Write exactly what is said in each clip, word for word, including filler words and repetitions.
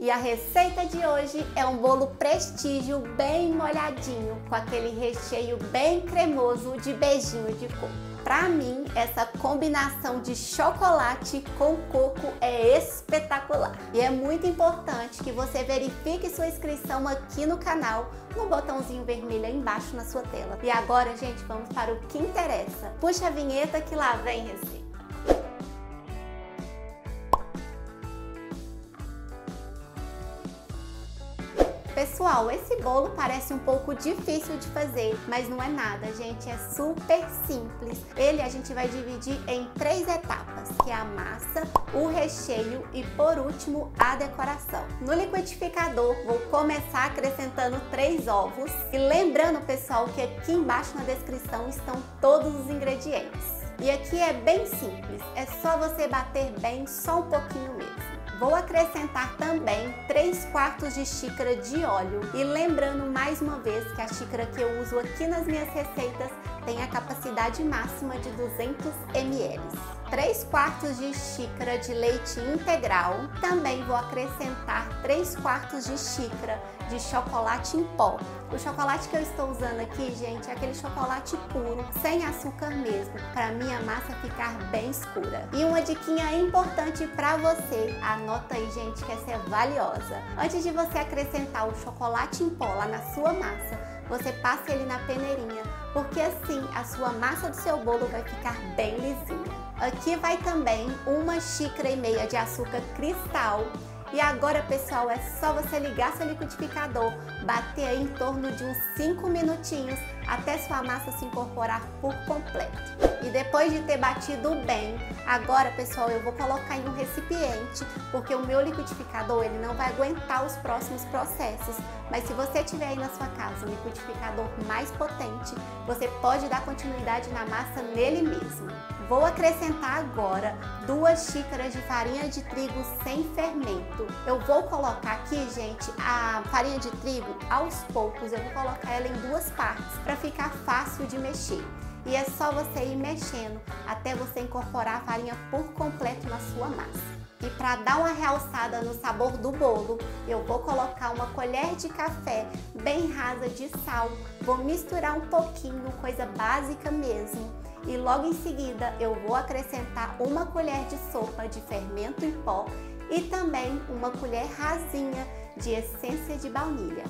E a receita de hoje é um bolo prestígio bem molhadinho, com aquele recheio bem cremoso de beijinho de coco. Pra mim, essa combinação de chocolate com coco é espetacular. E é muito importante que você verifique sua inscrição aqui no canal, no botãozinho vermelho aí embaixo na sua tela. E agora, gente, vamos para o que interessa. Puxa a vinheta que lá vem receita. Pessoal, esse bolo parece um pouco difícil de fazer, mas não é nada, gente, é super simples. Ele a gente vai dividir em três etapas, que é a massa, o recheio e, por último, a decoração. No liquidificador, vou começar acrescentando três ovos. E lembrando, pessoal, que aqui embaixo na descrição estão todos os ingredientes. E aqui é bem simples, é só você bater bem, só um pouquinho mesmo. Vou acrescentar também três quartos de xícara de óleo e lembrando mais uma vez que a xícara que eu uso aqui nas minhas receitas tem a capacidade máxima de duzentos mililitros. três quartos de xícara de leite integral. Também vou acrescentar três quartos de xícara de chocolate em pó. O chocolate que eu estou usando aqui, gente, é aquele chocolate puro, sem açúcar mesmo, para minha massa ficar bem escura. E uma diquinha importante para você, anota aí, gente, que essa é valiosa. Antes de você acrescentar o chocolate em pó lá na sua massa, você passa ele na peneirinha, porque assim a sua massa do seu bolo vai ficar bem lisinha. Aqui vai também uma xícara e meia de açúcar cristal. E agora, pessoal, é só você ligar seu liquidificador, bater aí em torno de uns cinco minutinhos até sua massa se incorporar por completo. E depois de ter batido bem, agora, pessoal, eu vou colocar em um recipiente, porque o meu liquidificador ele não vai aguentar os próximos processos. Mas se você tiver aí na sua casa um liquidificador mais potente, você pode dar continuidade na massa nele mesmo. Vou acrescentar agora duas xícaras de farinha de trigo sem fermento. Eu vou colocar aqui, gente, a farinha de trigo aos poucos. Eu vou colocar ela em duas partes para ficar fácil de mexer. E é só você ir mexendo até você incorporar a farinha por completo na sua massa. E para dar uma realçada no sabor do bolo, eu vou colocar uma colher de café bem rasa de sal. Vou misturar um pouquinho, coisa básica mesmo. E logo em seguida eu vou acrescentar uma colher de sopa de fermento em pó e também uma colher rasinha de essência de baunilha.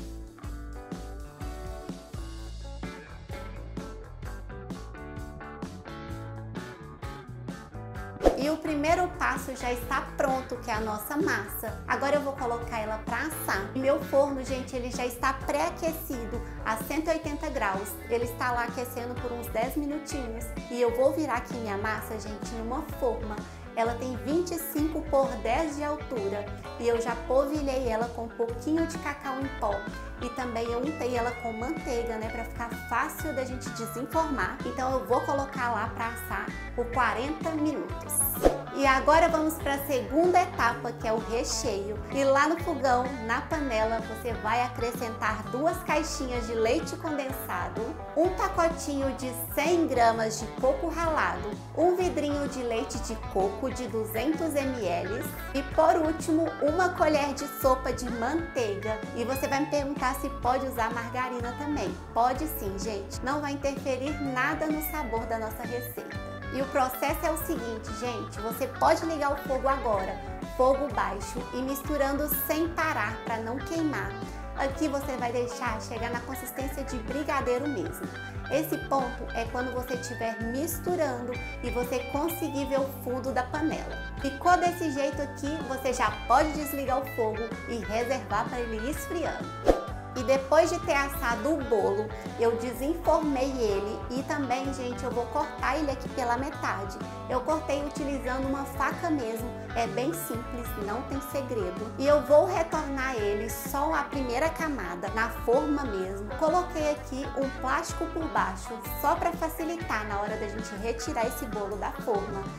E o primeiro passo já está pronto, que é a nossa massa. Agora eu vou colocar ela para assar. Meu forno, gente, ele já está pré-aquecido a cento e oitenta graus. Ele está lá aquecendo por uns dez minutinhos. E eu vou virar aqui minha massa, gente, numa forma. Ela tem vinte e cinco por dez de altura e eu já polvilhei ela com um pouquinho de cacau em pó e também eu untei ela com manteiga, né, para ficar fácil da gente desenformar. Então eu vou colocar lá para assar por quarenta minutos. E agora vamos para a segunda etapa, que é o recheio. E lá no fogão, na panela, você vai acrescentar duas caixinhas de leite condensado, um pacotinho de cem gramas de coco ralado, um vidrinho de leite de coco de duzentos mililitros e, por último, uma colher de sopa de manteiga. E você vai me perguntar se pode usar margarina também. Pode sim, gente. Não vai interferir nada no sabor da nossa receita. E o processo é o seguinte, gente, você pode ligar o fogo agora, fogo baixo e misturando sem parar para não queimar. Aqui você vai deixar chegar na consistência de brigadeiro mesmo. Esse ponto é quando você estiver misturando e você conseguir ver o fundo da panela. Ficou desse jeito aqui, você já pode desligar o fogo e reservar para ele ir esfriando. E depois de ter assado o bolo, eu desenformei ele e também, gente, eu vou cortar ele aqui pela metade. Eu cortei utilizando uma faca mesmo, é bem simples, não tem segredo. E eu vou retornar ele só a primeira camada, na forma mesmo. Coloquei aqui um plástico por baixo, só para facilitar na hora da gente retirar esse bolo da forma.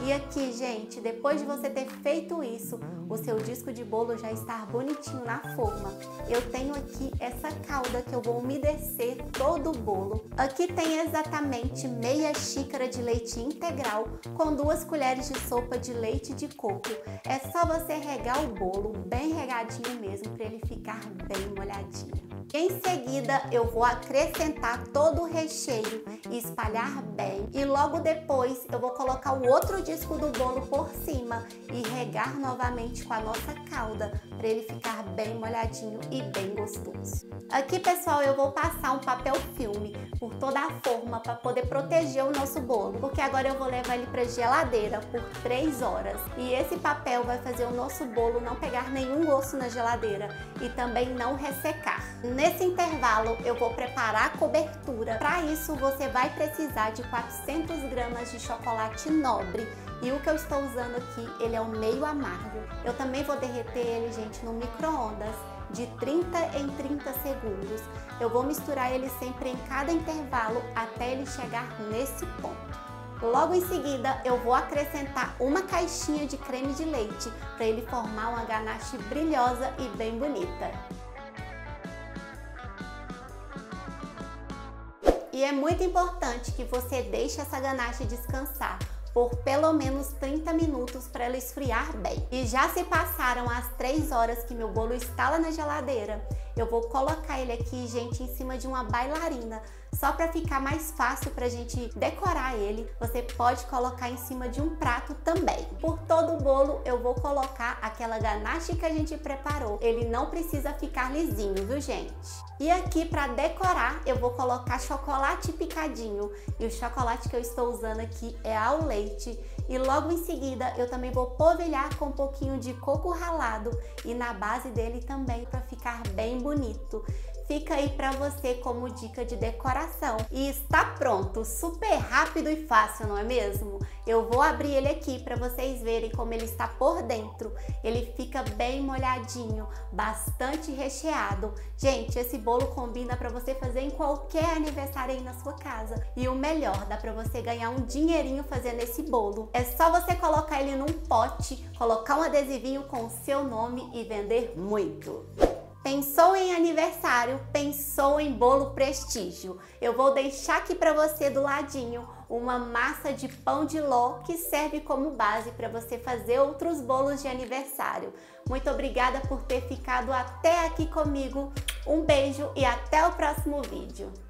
E aqui, gente, depois de você ter feito isso, o seu disco de bolo já está bonitinho na forma. Eu tenho aqui essa calda que eu vou umedecer todo o bolo. Aqui tem exatamente meia xícara de leite integral com duas colheres de sopa de leite de coco. É só você regar o bolo bem regadinho mesmo para ele ficar bem molhadinho. Em seguida, eu vou acrescentar todo o recheio e espalhar bem. E logo depois, eu vou colocar o outro disco do bolo por cima e regar novamente com a nossa calda para ele ficar bem molhadinho e bem gostoso. Aqui, pessoal, eu vou passar um papel filme por toda a forma para poder proteger o nosso bolo, porque agora eu vou levar ele para a geladeira por três horas. E esse papel vai fazer o nosso bolo não pegar nenhum gosto na geladeira e também não ressecar. Nesse intervalo, eu vou preparar a cobertura. Para isso, você vai precisar de quatrocentas gramas de chocolate nobre. E o que eu estou usando aqui, ele é o meio amargo. Eu também vou derreter ele, gente, no micro-ondas de trinta em trinta segundos. Eu vou misturar ele sempre em cada intervalo até ele chegar nesse ponto. Logo em seguida, eu vou acrescentar uma caixinha de creme de leite para ele formar uma ganache brilhosa e bem bonita. E é muito importante que você deixe essa ganache descansar por pelo menos trinta minutos para ela esfriar bem. E já se passaram as três horas que meu bolo está lá na geladeira, eu vou colocar ele aqui, gente, em cima de uma bailarina. Só para ficar mais fácil para a gente decorar ele, você pode colocar em cima de um prato também. Por todo o bolo eu vou colocar aquela ganache que a gente preparou. Ele não precisa ficar lisinho, viu, gente? E aqui para decorar eu vou colocar chocolate picadinho. E o chocolate que eu estou usando aqui é ao leite. E logo em seguida eu também vou polvilhar com um pouquinho de coco ralado e na base dele também para ficar bem bonito. Fica aí para você como dica de decoração. E está pronto, super rápido e fácil, não é mesmo? Eu vou abrir ele aqui para vocês verem como ele está por dentro. Ele fica bem molhadinho, bastante recheado. Gente, esse bolo combina para você fazer em qualquer aniversário aí na sua casa. E o melhor, dá para você ganhar um dinheirinho fazendo esse bolo. É só você colocar ele num pote, colocar um adesivinho com o seu nome e vender muito. Pensou em aniversário? Pensou em bolo prestígio? Eu vou deixar aqui para você do ladinho uma massa de pão de ló que serve como base para você fazer outros bolos de aniversário. Muito obrigada por ter ficado até aqui comigo. Um beijo e até o próximo vídeo.